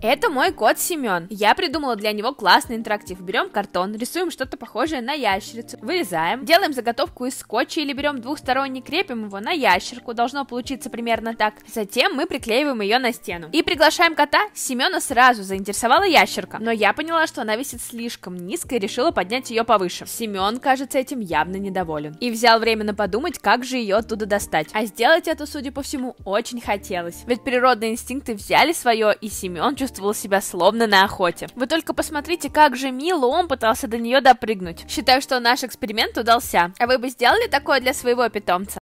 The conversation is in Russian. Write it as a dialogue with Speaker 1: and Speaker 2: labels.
Speaker 1: Это мой кот Семен. Я придумала для него классный интерактив. Берем картон, рисуем что-то похожее на ящерицу, вырезаем, делаем заготовку из скотча или берем двухсторонний, крепим его на ящерку, должно получиться примерно так. Затем мы приклеиваем ее на стену. И приглашаем кота. Семена сразу заинтересовала ящерка, но я поняла, что она висит слишком низко и решила поднять ее повыше. Семен, кажется, этим явно недоволен. И взял временно подумать, как же ее оттуда достать. А сделать это, судя по всему, очень хотелось. Ведь природные инстинкты взяли свое, и Семен чувствовал себя словно на охоте. Вы только посмотрите, как же мило он пытался до нее допрыгнуть. Считаю, что наш эксперимент удался. А вы бы сделали такое для своего питомца?